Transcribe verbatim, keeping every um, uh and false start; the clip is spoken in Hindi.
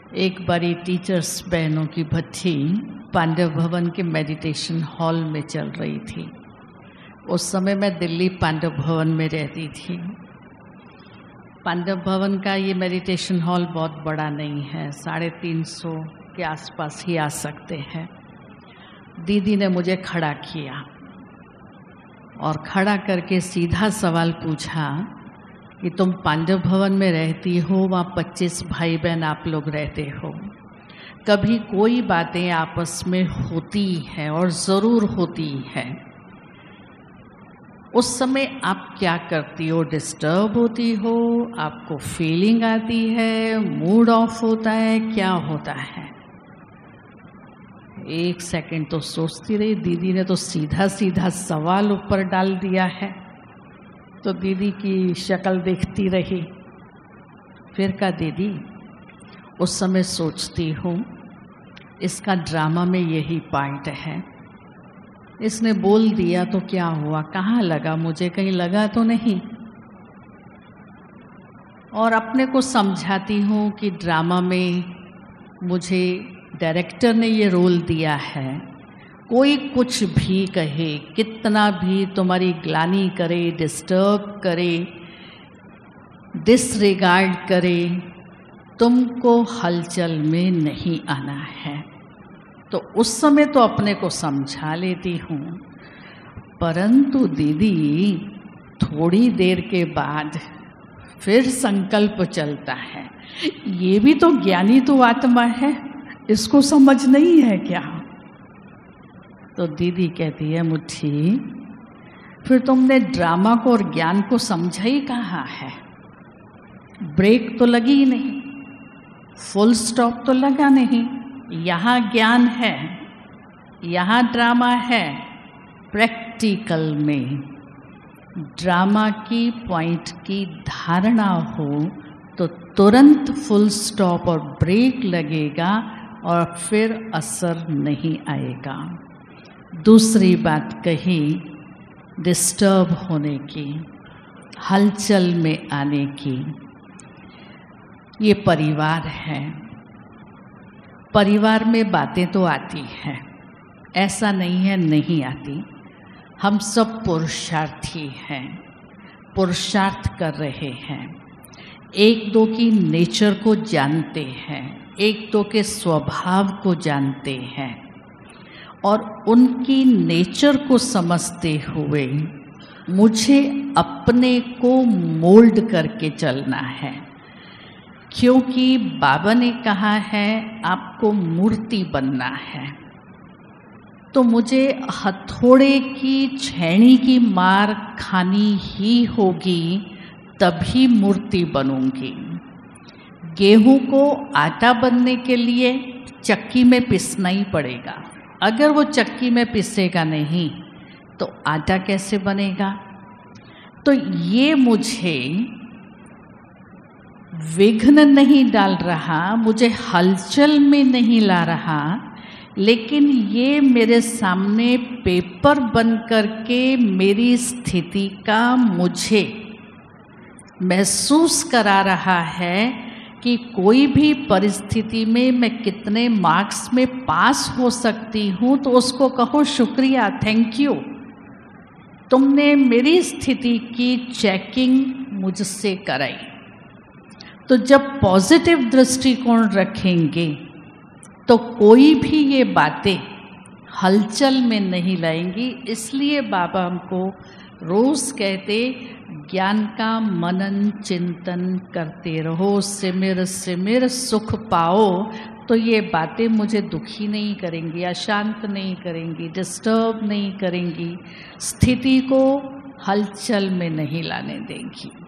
एक बारी टीचर्स बहनों की भट्टी पांडव भवन के मेडिटेशन हॉल में चल रही थी। उस समय मैं दिल्ली पांडव भवन में रहती थी। पांडव भवन का ये मेडिटेशन हॉल बहुत बड़ा नहीं है, साढ़े तीन सौ के आसपास ही आ सकते हैं। दीदी ने मुझे खड़ा किया और खड़ा करके सीधा सवाल पूछा कि तुम पांडव भवन में रहती हो, वहाँ पच्चीस भाई बहन आप लोग रहते हो, कभी कोई बातें आपस में होती हैं और ज़रूर होती हैं, उस समय आप क्या करती हो? डिस्टर्ब होती हो, आपको फीलिंग आती है, मूड ऑफ होता है, क्या होता है? एक सेकंड तो सोचती रही। दीदी ने तो सीधा सीधा सवाल ऊपर डाल दिया है, तो दीदी की शक्ल देखती रही। फिर कहा, दीदी उस समय सोचती हूँ इसका ड्रामा में यही पॉइंट है, इसने बोल दिया तो क्या हुआ, कहाँ लगा मुझे, कहीं लगा तो नहीं। और अपने को समझाती हूँ कि ड्रामा में मुझे डायरेक्टर ने ये रोल दिया है, कोई कुछ भी कहे, कितना भी तुम्हारी ग्लानि करे, डिस्टर्ब करे, डिसरिगार्ड करे, तुमको हलचल में नहीं आना है। तो उस समय तो अपने को समझा लेती हूँ, परंतु दीदी थोड़ी देर के बाद फिर संकल्प चलता है, ये भी तो ज्ञानी तो आत्मा है, इसको समझ नहीं है क्या? तो दीदी कहती है, मुट्ठी फिर तुमने ड्रामा को और ज्ञान को समझा ही कहाँ है? ब्रेक तो लगी ही नहीं, फुल स्टॉप तो लगा नहीं। यहाँ ज्ञान है, यहाँ ड्रामा है। प्रैक्टिकल में ड्रामा की पॉइंट की धारणा हो तो तुरंत फुल स्टॉप और ब्रेक लगेगा और फिर असर नहीं आएगा। दूसरी बात कही डिस्टर्ब होने की, हलचल में आने की, ये परिवार है। परिवार में बातें तो आती हैं, ऐसा नहीं है नहीं आती। हम सब पुरुषार्थी हैं, पुरुषार्थ कर रहे हैं, एक दो की नेचर को जानते हैं, एक दो के स्वभाव को जानते हैं और उनकी नेचर को समझते हुए मुझे अपने को मोल्ड करके चलना है। क्योंकि बाबा ने कहा है आपको मूर्ति बनना है, तो मुझे हथौड़े की छेनी की मार खानी ही होगी, तभी मूर्ति बनूंगी। गेहूं को आटा बनने के लिए चक्की में पिसना ही पड़ेगा, अगर वो चक्की में पिसेगा नहीं तो आटा कैसे बनेगा? तो ये मुझे विघ्न नहीं डाल रहा, मुझे हलचल में नहीं ला रहा, लेकिन ये मेरे सामने पेपर बन करके मेरी स्थिति का मुझे महसूस करा रहा है कि कोई भी परिस्थिति में मैं कितने मार्क्स में पास हो सकती हूँ, तो उसको कहो शुक्रिया, थैंक यू, तुमने मेरी स्थिति की चेकिंग मुझसे कराई। तो जब पॉजिटिव दृष्टिकोण रखेंगे तो कोई भी ये बातें हलचल में नहीं लाएंगी। इसलिए बाबा हमको रोज़ कहते ज्ञान का मनन चिंतन करते रहो, सिमर सिमर सुख पाओ। तो ये बातें मुझे दुखी नहीं करेंगी, अशांत नहीं करेंगी, डिस्टर्ब नहीं करेंगी, स्थिति को हलचल में नहीं लाने देंगी।